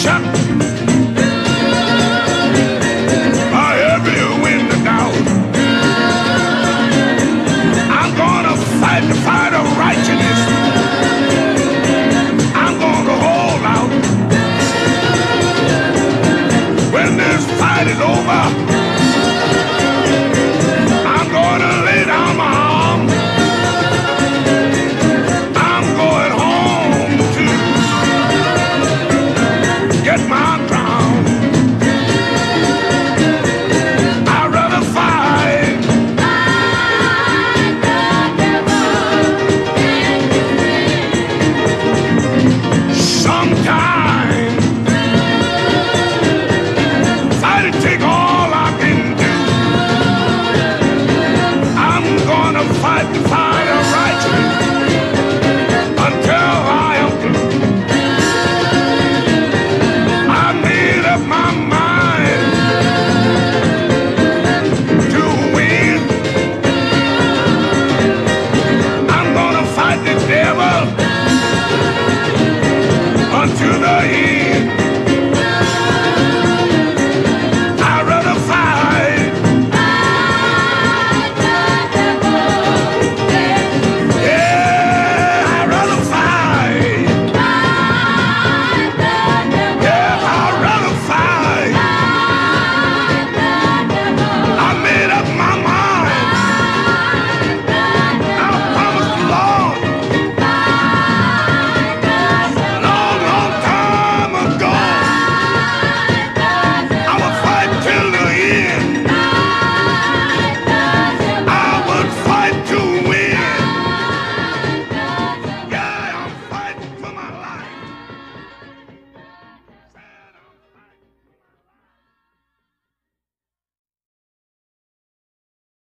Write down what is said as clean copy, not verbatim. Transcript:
shut by every wind of doubt. I'm gonna fight the fight of righteousness. I'm gonna hold out. When this fight is over, I'm gonna lay down my arms. I'm going home to get my crown. I'd rather fight the devil sometime. Fight it, take all I can do. I'm gonna fight the fight of righteousness until I am through. I made up my mind to win. I'm gonna fight the devil until the end.